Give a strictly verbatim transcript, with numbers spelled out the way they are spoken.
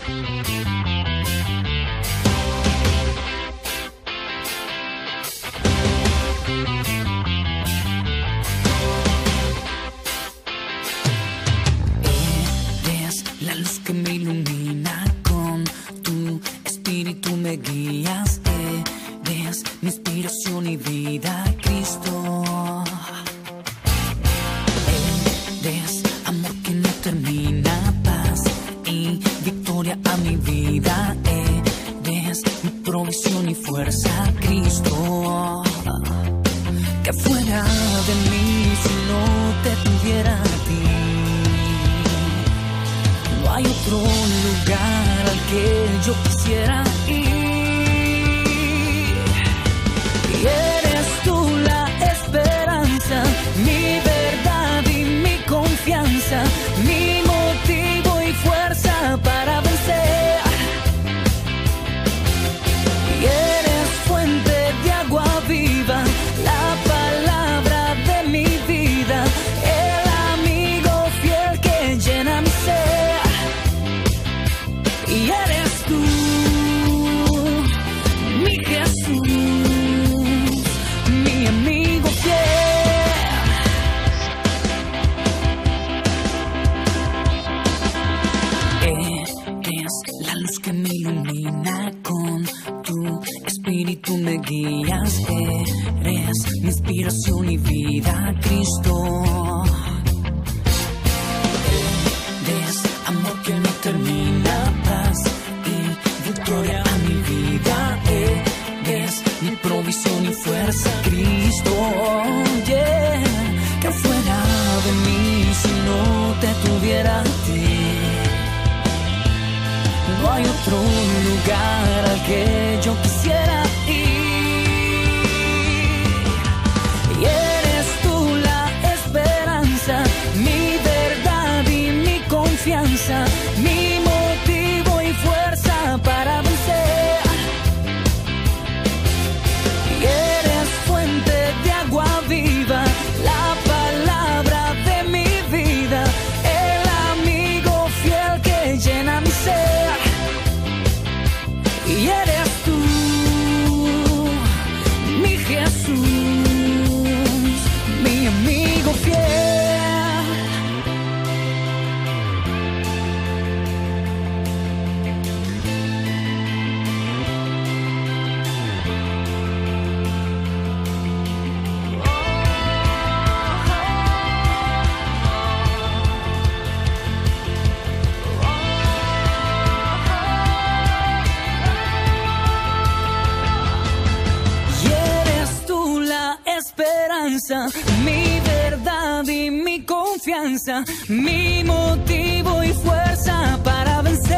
Eres la luz que me ilumina, con tu espíritu me guías. Eres mi inspiración y vida, Cristo. Eres amor que no termina, paz y victoria a mi vida. Eres mi provisión y fuerza, Cristo. Que fuera de mí si no te tuviera a ti. No hay otro lugar al que yo quisiera ir. Y eres tú la esperanza, mi verdad y mi confianza, mi motivo y fuerza para vencer. Y eres fuente de agua viva, la palabra de mi vida, el amigo fiel que llena mi ser. Y eres tú, mi Jesús, mi amigo fiel. Eres la luz que me ilumina, con tu espíritu me guías. Eres mi inspiración y vida, Cristo. Eres amor que no termina, paz y victoria a mi vida. Eres mi provisión y fuerza, Cristo. Yeah. Que fuera de mí si no te tuviera a ti. No hay otro lugar al que yo quisiera ir. Y eres tú la esperanza, mi verdad y mi confianza, mi motivo y fuerza para vencer. Y eres fuente de agua viva, la palabra de mi vida, el amigo fiel que llena mi ser. Y eres tú, mi Jesús, mi amigo fiel. Esperanza, mi verdad y mi confianza, mi motivo y fuerza para vencer.